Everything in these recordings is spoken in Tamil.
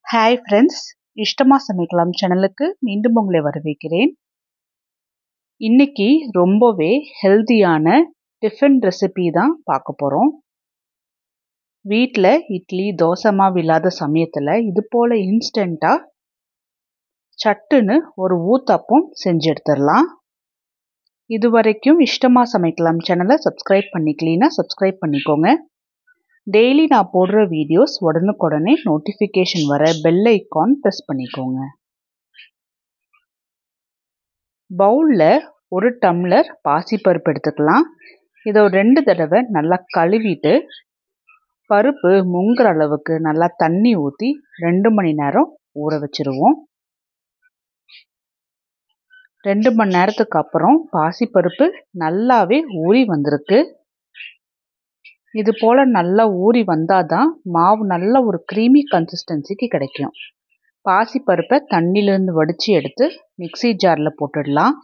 ஹாய் ஃப்ரெண்ட்ஸ், இஷ்டமாக சமைக்கலாம் சேனலுக்கு மீண்டும் உங்களை வரவேற்கிறேன். இன்னைக்கு ரொம்பவே ஹெல்தியான டிஃபன் ரெசிபி தான் பார்க்க போகிறோம். வீட்டில் இட்லி தோசை மாவு இல்லாத சமயத்தில் இது போல் இன்ஸ்டண்ட்டாக சட்டுன்னு ஒரு ஊத்தப்பம் செஞ்சு எடுத்துடலாம். இது வரைக்கும் இஷ்டமாக சமைக்கலாம் சேனலை சப்ஸ்கிரைப் பண்ணிக்கலீன்னா சப்ஸ்கிரைப் பண்ணிக்கோங்க. டெய்லி நான் போடுற வீடியோஸ் உடனுக்குடனே நோட்டிஃபிகேஷன் வர பெல் ஐக்கான் ப்ரெஸ் பண்ணிக்கோங்க. பவுலில் ஒரு டம்ளர் பாசிப்பருப்பு எடுத்துக்கலாம். இதை ஒரு 2 தடவை நல்லா கழுவிட்டு பருப்பு முங்குற அளவுக்கு நல்லா தண்ணி ஊற்றி 2 மணி நேரம் ஊற வச்சுருவோம். 2 மணி நேரத்துக்கு அப்புறம் பாசிப்பருப்பு நல்லாவே ஊறி வந்திருக்கு. இது போல் நல்லா ஊறி வந்தால் தான் மாவு நல்ல ஒரு க்ரீமி கன்சிஸ்டன்சிக்கு கிடைக்கும். பாசிப்பருப்பை தண்ணியிலேருந்து வடித்து எடுத்து மிக்ஸி ஜாரில் போட்டுடலாம்.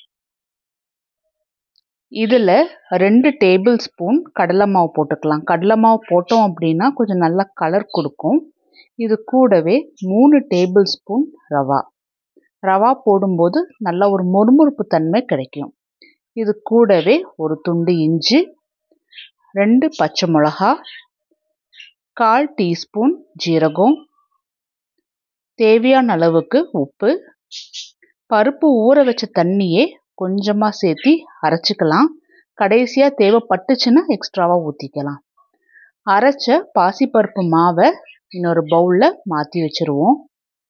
இதில் 2 டேபிள் ஸ்பூன் கடலை மாவு போட்டுக்கலாம். கடலை மாவு போட்டோம் அப்படின்னா கொஞ்சம் நல்லா கலர் கொடுக்கும். இது கூடவே 3 டேபிள் ஸ்பூன் ரவா போடும்போது நல்ல ஒரு மொறுமொறுப்பு தன்மை கிடைக்கும். இது கூடவே ஒரு துண்டு இஞ்சி, 2 பச்சை மிளகா, 1/4 டீஸ்பூன் ஜீரகம், தேவையான அளவுக்கு உப்பு, பருப்பு ஊற வச்ச தண்ணியே கொஞ்சமாக சேர்த்து அரைச்சிக்கலாம். கடைசியாக தேவைப்பட்டுச்சுன்னா எக்ஸ்ட்ராவாக ஊற்றிக்கலாம். அரைச்ச பாசிப்பருப்பு மாவை இன்னொரு பவுலில் மாற்றி வச்சுருவோம்.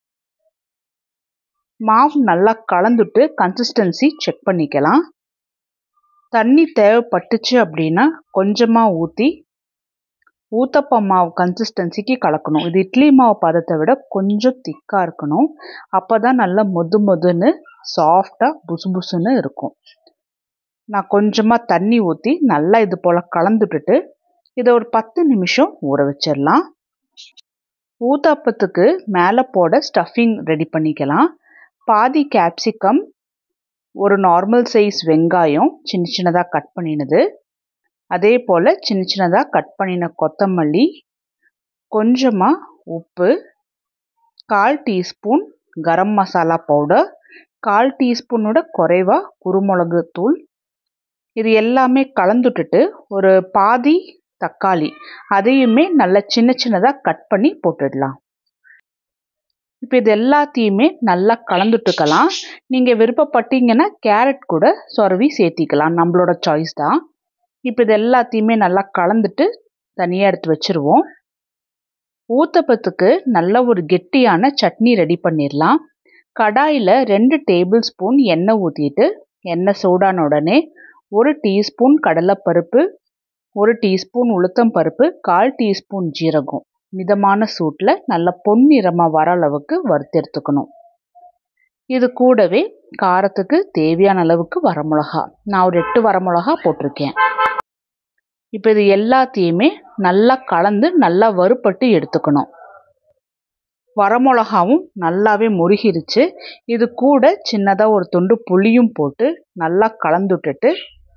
மாவு நல்லா கலந்துட்டு கன்சிஸ்டன்சி செக் பண்ணிக்கலாம். தண்ணி தேவைப்பட்டுச்சு அப்படின்னா கொஞ்சமாக ஊற்றி ஊத்தப்பம் மாவு கன்சிஸ்டன்சிக்கு கலக்கணும். இது இட்லி மாவு பதத்தை விட கொஞ்சம் திக்காக இருக்கணும். அப்போ தான் நல்லா மொதுன்னு சாஃப்டாக புசுன்னு இருக்கும். நான் கொஞ்சமாக தண்ணி ஊற்றி நல்லா இது போல் கலந்துட்டுட்டு இதை ஒரு 10 நிமிஷம் ஊற வச்சிடலாம். ஊத்தப்பத்துக்கு மேலே போட ஸ்டஃபிங் ரெடி பண்ணிக்கலாம். பாதி கேப்சிகம், ஒரு நார்மல் சைஸ் வெங்காயம் சின்னதாக கட் பண்ணினது, அதே போல் சின்னதாக கட் பண்ணின கொத்தமல்லி, கொஞ்சமாக உப்பு, 1/4 டீஸ்பூன் கரம் மசாலா பவுடர், 1/4 டீஸ்பூனோட குறைவாக குருமிளகு தூள், இது எல்லாமே கலந்துட்டுட்டு ஒரு பாதி தக்காளி அதையுமே நல்லா சின்னதாக கட் பண்ணி போட்டுடலாம். இப்போ இது எல்லாத்தையுமே நல்லா கலந்துட்டுக்கலாம். நீங்கள் விருப்பப்பட்டீங்கன்னா கேரட் கூட சொருவி சேர்த்திக்கலாம், நம்மளோட சாய்ஸ் தான். இப்போ இது எல்லாத்தையுமே நல்லா கலந்துட்டு தனியாக எடுத்து வச்சுருவோம். ஊத்தப்பத்துக்கு நல்ல ஒரு கெட்டியான சட்னி ரெடி பண்ணிடலாம். கடாயில் 2 டேபிள் ஸ்பூன் எண்ணெய் ஊற்றிட்டு எண்ணெய் சூடான உடனே 1 டீஸ்பூன் கடலைப்பருப்பு, 1 டீஸ்பூன் உளுத்தம் பருப்பு, 1/4 டீஸ்பூன் ஜீரகம் மிதமான சூட்டில் நல்ல பொன்னிறமாக வர அளவுக்கு வறுத்தெடுத்துக்கணும். இது கூடவே காரத்துக்கு தேவையான அளவுக்கு வரமிளகா, நான் ஒரு 8 வரமிளகா போட்டிருக்கேன். இப்போ இது எல்லாத்தையுமே நல்லா கலந்து நல்லா வறுப்பட்டு எடுத்துக்கணும். வரமிளகாவும் நல்லாவே முருகிருச்சு. இது கூட சின்னதாக ஒரு துண்டு புளியும் போட்டு நல்லா கலந்துட்டுட்டு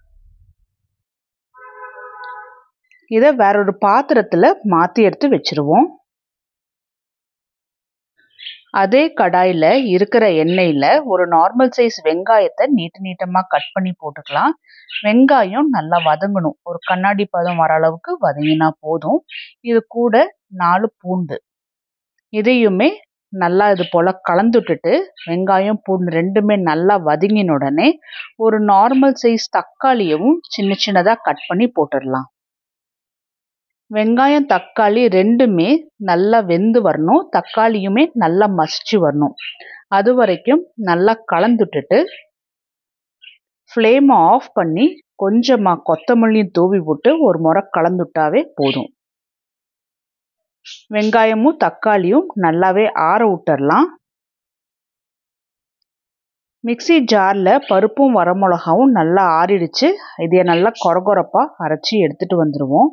இதை வேறொரு பாத்திரத்தில் மாற்றி எடுத்து வச்சுருவோம். அதே கடாயில் இருக்கிற எண்ணெயில் ஒரு நார்மல் சைஸ் வெங்காயத்தை நீட்டமாக கட் பண்ணி போட்டுக்கலாம். வெங்காயம் நல்லா வதங்கணும். ஒரு கண்ணாடி பதம் வர அளவுக்கு வதங்கினா போதும். இது கூட 4 பூண்டு, இதையுமே நல்லா இது போல் கலந்துட்டுட்டு வெங்காயம் பூண்டு ரெண்டுமே நல்லா வதங்கின உடனே ஒரு நார்மல் சைஸ் தக்காளியவும் சின்னதாக கட் பண்ணி போட்டுடலாம். வெங்காயம் தக்காளி ரெண்டுமே நல்லா வெந்து வரணும். தக்காளியுமே நல்லா மசிச்சு வரணும். அது வரைக்கும் நல்லா கலந்துட்டுட்டு ஃப்ளேமை ஆஃப் பண்ணி கொஞ்சமாக கொத்தமல்லியும் தூவி விட்டு ஒரு முறை கலந்துட்டாவே போதும். வெங்காயமும் தக்காளியும் நல்லாவே ஆற விட்டுறலாம். மிக்ஸி ஜாரில் பருப்பும் வரமிளகாவும் நல்லா ஆறிடுச்சு. இதை நல்லா கொரகொரப்பாக அரைச்சி எடுத்துகிட்டு வந்துடுவோம்.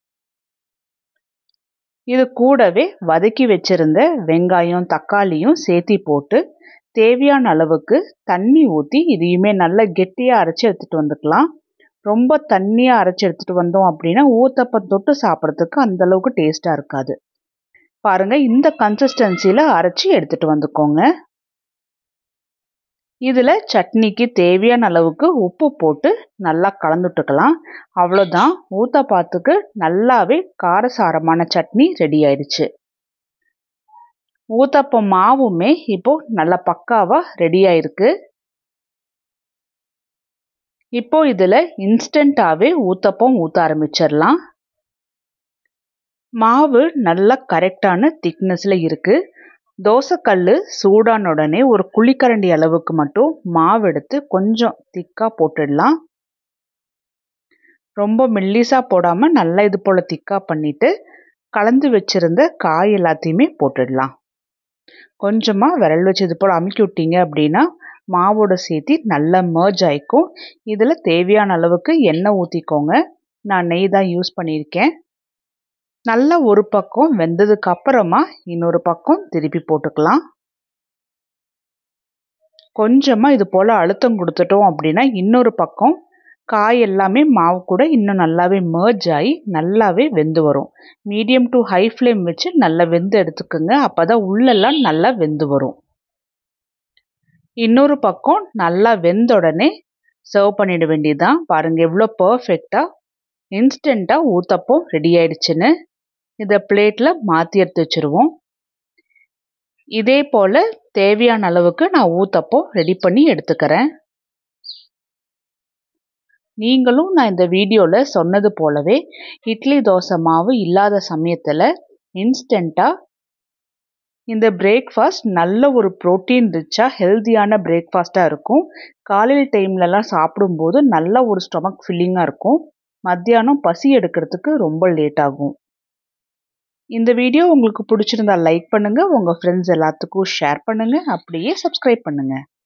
இது கூடவே வதக்கி வச்சிருந்த வெங்காயம் தக்காளியும் சேர்த்தி போட்டு தேவையான அளவுக்கு தண்ணி ஊற்றி இதையுமே நல்லா கெட்டியாக அரைச்சி எடுத்துகிட்டு வந்துக்கலாம். ரொம்ப தண்ணியாக அரைச்சி எடுத்துகிட்டு வந்தோம் அப்படின்னா ஊத்தப்பம் தொட்டு சாப்பிட்றதுக்கு அந்தளவுக்கு டேஸ்ட்டாக இருக்காது. பாருங்கள், இந்த கன்சிஸ்டன்சியில் அரைச்சி எடுத்துகிட்டு வந்துக்கோங்க. இதில் சட்னிக்கு தேவையான அளவுக்கு உப்பு போட்டு நல்லா கலந்துட்டுக்கலாம். அவ்வளோதான், ஊத்தப்பாத்துக்கு நல்லாவே காரசாரமான சட்னி ரெடி ஆயிடுச்சு. ஊத்தப்பம் மாவுமே இப்போது நல்லா பக்காவாக ரெடி ஆயிருக்கு. இப்போ இதில் இன்ஸ்டண்ட்டாகவே ஊத்தப்பம் ஊற்ற ஆரம்பிச்சிடலாம். மாவு நல்லா கரெக்டான திக்னஸில் இருக்குது. தோசைக்கல் சூடான உடனே ஒரு குழிக்கரண்டி அளவுக்கு மட்டும் மாவு எடுத்து கொஞ்சம் திக்காக போட்டுடலாம். ரொம்ப மெல்லிசாக போடாமல் நல்லா இது போல் திக்காக பண்ணிவிட்டு கலந்து வச்சுருந்த காய் எல்லாத்தையுமே போட்டுடலாம். கொஞ்சமாக விரல் வச்சு இது போல் அமுக்கி விட்டீங்க அப்படின்னா மாவோட சேர்த்து நல்லா மர்ஜ் ஆகிக்கும். இதில் தேவையான அளவுக்கு எண்ணெய் ஊற்றிக்கோங்க. நான் நெய் தான் யூஸ் பண்ணியிருக்கேன். நல்லா ஒரு பக்கம் வெந்ததுக்கு அப்புறமா இன்னொரு பக்கம் திருப்பி போட்டுக்கலாம். கொஞ்சமாக இது போல் அழுத்தம் கொடுத்துட்டோம் அப்படின்னா இன்னொரு பக்கம் காய் எல்லாமே மாவு கூட இன்னும் நல்லாவே மர்ஜ் ஆகி நல்லாவே வெந்து வரும். மீடியம் டு ஹை ஃப்ளேம் வச்சு நல்லா வெந்து எடுத்துக்கோங்க. அப்போ தான் உள்ளெல்லாம் நல்லா வெந்து வரும். இன்னொரு பக்கம் நல்லா வெந்த உடனே சர்வ் பண்ணிட வேண்டியதுதான். பாருங்கள் எவ்வளோ பர்ஃபெக்டாக இன்ஸ்டண்ட்டாக ஊத்தப்பம் ரெடி ஆயிடுச்சுன்னு. இதை பிளேட்டில் மாற்றி எடுத்து வச்சுருவோம். இதே போல் தேவையான அளவுக்கு நான் ஊத்தப்பம் ரெடி பண்ணி எடுத்துக்கிறேன். நீங்களும் நான் இந்த வீடியோவில் சொன்னது போலவே இட்லி தோசை மாவு இல்லாத சமயத்தில் இன்ஸ்டண்ட்டாக இந்த பிரேக்ஃபாஸ்ட் நல்ல ஒரு ப்ரோட்டீன் ரிச்சாக ஹெல்த்தியான பிரேக்ஃபாஸ்ட்டாக இருக்கும். காலையில் டைம்லலாம் சாப்பிடும்போது நல்ல ஒரு ஸ்டொமக் ஃபில்லிங்காக இருக்கும். மத்தியானம் பசி எடுக்கிறதுக்கு ரொம்ப லேட் ஆகும். இந்த வீடியோ உங்களுக்கு பிடிச்சிருந்தா லைக் பண்ணுங்கள், உங்கள் ஃப்ரெண்ட்ஸ் எல்லாத்துக்கும் ஷேர் பண்ணுங்கள், அப்படியே சப்ஸ்கிரைப் பண்ணுங்கள்.